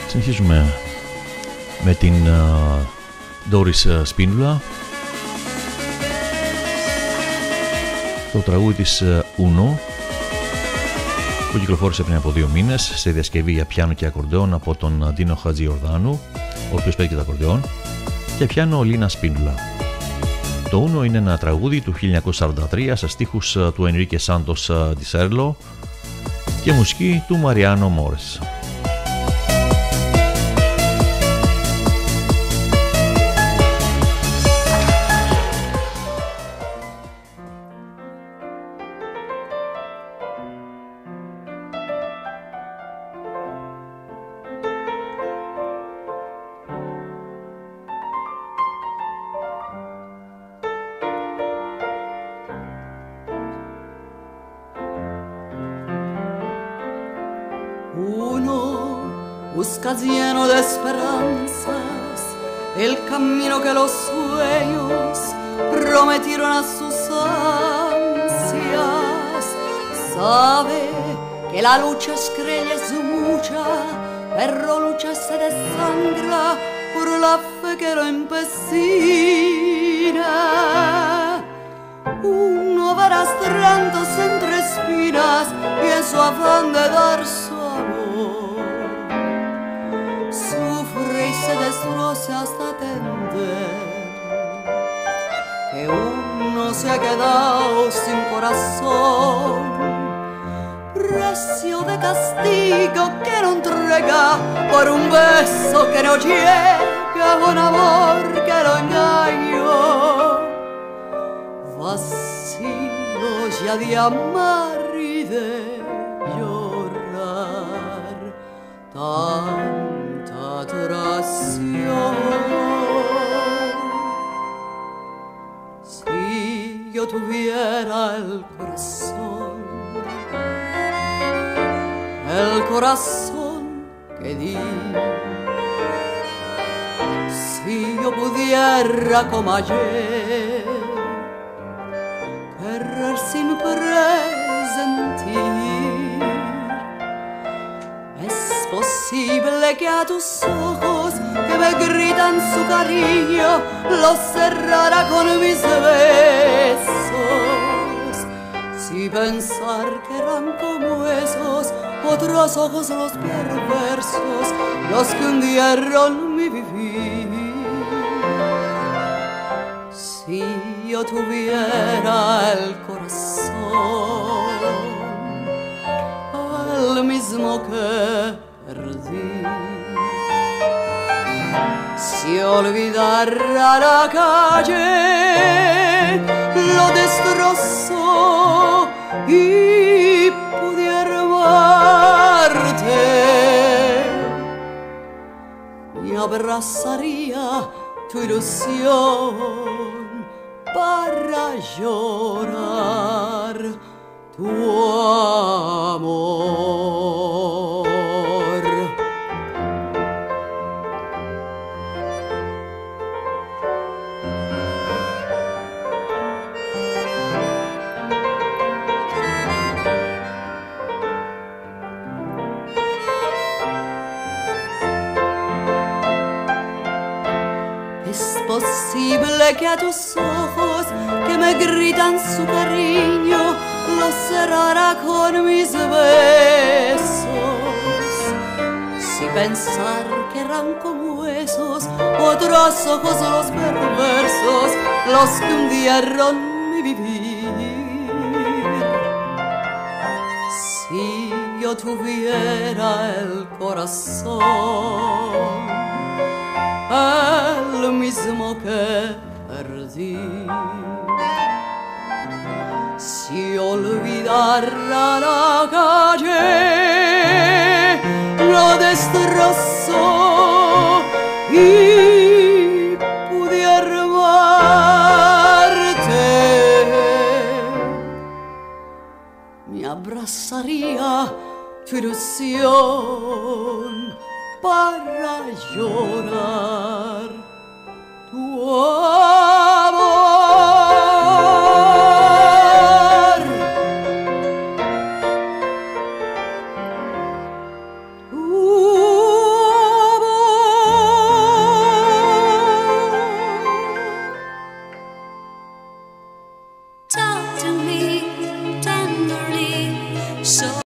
Συνεχίζουμε με την Doris Spinula. Το τραγούδι της Uno, που κυκλοφόρησε πριν από 2 μήνες σε διασκευή για πιάνο και ακορντεόν από τον Ντίνο Χατζιορδάνου, ο οποίος παίζει και το ακορντεόν, και πιάνο Λίνα Σπίνουλα. Το Uno είναι ένα τραγούδι του 1943 σε στίχους του Ενρίκε Σάντος Ντισέρλο και μουσική του Μαριάνο Μόρες. Busca lleno de esperanzas el camino que los sueños prometieron a sus ansias. Sabe que la lucha es cruel, es mucha, pero lucha se desangra por la fe que lo empecina. Uno verá arrastrándose entre espinas y en su afán de dar su y se destroce hasta atender que uno se ha quedado sin corazón, precio de castigo que no entrega por un beso que no llega, un amor que lo engañó, vacío ya de amar y de llorar traición. Si yo tuviera el corazón que di, si yo pudiera como ayer querer sin presentir, es posible que a tus ojos que me gritan su cariño los cerrara con mis besos. Si pensar que eran como esos otros ojos los perversos, los que hundieron mi vivir. Si yo tuviera el corazón el mismo que perdí, si olvidara la calle lo destrozó y pudiera amarte, me abrazaría tu ilusión para llorar tu amor. Es posible que a tus ojos que me gritan su cariño los cerrara con mis besos. Si pensar que eran como esos otros ojos los perversos, los que hundieron mi vivir. Si yo tuviera el corazón el mismo que perdí, si olvidara la calle lo destrozó y pudiera amarte, me abrazaría tu ilusión para llorar tu amor.